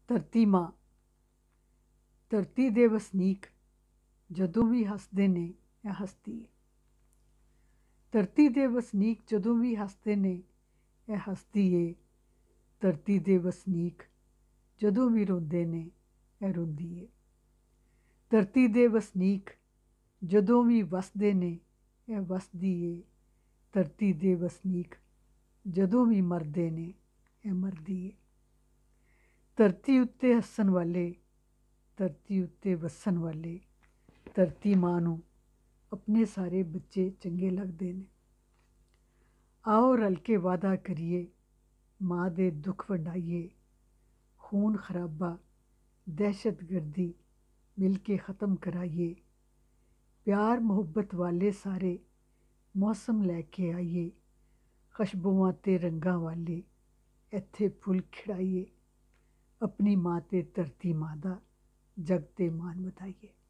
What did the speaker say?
ਧਰਤੀ ਮਾਂ। ਧਰਤੀ ਦੇ ਵਸਨੀਕ ਜਦੋਂ ਵੀ ਹੱਸਦੇ ਨੇ ਇਹ ਹੱਸਦੀ ਏ। ਧਰਤੀ ਦੇ ਵਸਨੀਕ ਜਦੋਂ ਵੀ ਹੱਸਦੇ ਨੇ ਇਹ ਹੱਸਦੀ ਏ। ਧਰਤੀ ਦੇ ਵਸਨੀਕ ਜਦੋਂ ਵੀ ਰੋਂਦੇ ਨੇ ਇਹ ਰੋਂਦੀ ਏ। ਧਰਤੀ ਦੇ ਵਸਨੀਕ ਜਦੋਂ ਵੀ ਵਸਦੇ ਨੇ ਇਹ ਵਸਦੀ ਏ। ਧਰਤੀ ਦੇ ਵਸਨੀਕ ਜਦੋਂ ਵੀ ਮਰਦੇ ਨੇ ਇਹ ਮਰਦੀ ਏ। ਧਰਤੀ ਉੱਤੇ ਹੱਸਣ ਵਾਲੇ, ਧਰਤੀ ਉੱਤੇ ਵਸਣ ਵਾਲੇ ਧਰਤੀ ਮਾਂ ਨੂੰ ਆਪਣੇ ਸਾਰੇ ਬੱਚੇ ਚੰਗੇ ਲੱਗਦੇ ਨੇ। ਆਓ ਰਲ ਕੇ ਵਾਅਦਾ ਕਰੀਏ, ਮਾਂ ਦੇ ਦੁੱਖ ਵੰਡਾਈਏ। ਖੂਨ ਖਰਾਬਾ, ਦਹਿਸ਼ਤਗਰਦੀ ਮਿਲ ਕੇ ਖ਼ਤਮ ਕਰਾਈਏ। ਪਿਆਰ ਮੁਹੱਬਤ ਵਾਲੇ ਸਾਰੇ ਮੌਸਮ ਲੈ ਕੇ ਆਈਏ। ਖੁਸ਼ਬੂਆਂ ਤੇ ਰੰਗਾਂ ਵਾਲੇ ਇੱਥੇ ਫੁੱਲ ਖਿੜਾਈਏ। ਆਪਣੀ ਮਾਂ ਤੇ ਧਰਤੀ ਮਾਂ ਦਾ ਜਗ ਤੇ ਮਾਣ ਵਧਾਈਏ।